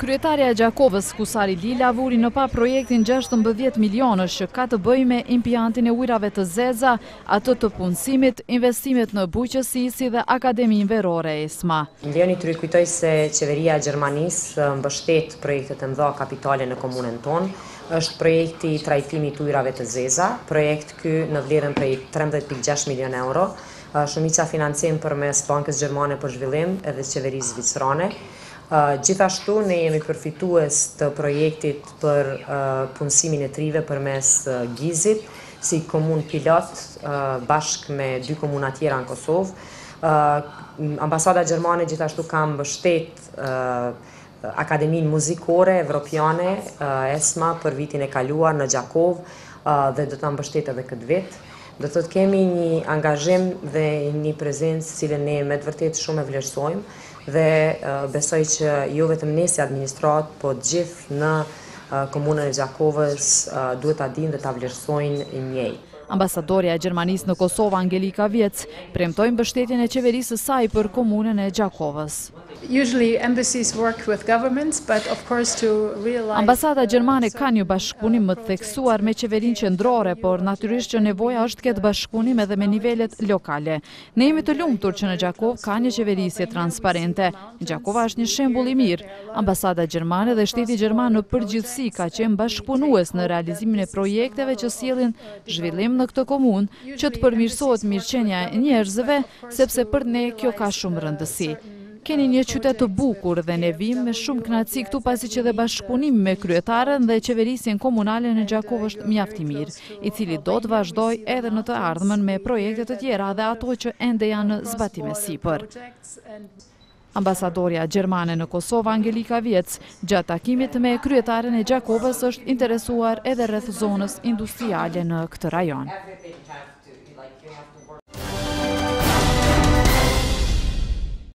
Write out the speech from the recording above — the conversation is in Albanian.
Kryetarja e Gjakovës, Kusari Lila, vuri në pa projektin 16 milionësh që ka të bëjë me impiantin e ujrave të zeza, atë të punësimit, investimet në bujqësi si dhe Akademinë Verore ESMA. Më lejoni të rikujtoj se qeveria e Gjermanisë mbështet projektet e mëdha kapitale në komunën tonë. Është projekti i trajtimit të ujrave të zeza, projekt ky në vlerën prej 13.6 milion euro, shumica financim përmes Bankës Gjermane për Zhvillim edhe qeverisë zvicrane. Gjithashtu ne jemi përfitues të projektit për punësimin e trive përmes GIZ-it, si komunë pilot bashkë me 2 komuna tjera në Kosovë. Ambasada Gjermane gjithashtu ka mbështet Akademinë Muzikore Evropiane, ESMA, për vitin e kaluar në Gjakovë dhe do ta mbështet edhe këtë vit. Do të kemi një angazhim dhe një prezencë cilën ne me të vërtet shumë e vlerësojmë dhe besoj që jo vetëm ne si administrat, po gjithë në komunën e Gjakovës duhet ta dinë dhe ta vlerësojnë njëjë. Ambasadorja e Gjermanisë në Kosovë, Angelika Vjec, premtoi mbështetjen e qeverisë së saj për komunën e Gjakovës. Ambasada gjermane ka një bashkëpunim më të theksuar me qeverinë qendrore, por natyrisht që nevoja është këtë bashkëpunim edhe me nivelet lokale. Ne jemi të lumtur që në Gjakovë ka një qeverisje transparente. Gjakova është një shembull i mirë. Ambasada gjermane dhe shteti gjerman në përgjithësi ka qenë bashkëpunues në realizimin e projekteve që sjellin zhvillim në këtë komunë, që të përmirësohet mirëqenia e njerëzve, sepse për ne kjo ka shumë rëndësi. Keni një qytet të bukur dhe ne vim me shumë kënaqësi këtu pasi që dhe bashkëpunimi me kryetaren dhe qeverisjen komunale në Gjakovë është mjaft i mirë, i cili do të vazhdojë edhe në të ardhmen me projekte të tjera dhe ato që ende janë në zbatim e sipër. Ambasadorja gjermane në Kosovë, Angelika Vjec, gjatë takimit me kryetaren e Gjakovës është interesuar edhe rreth zonës industriale në këtë rajon.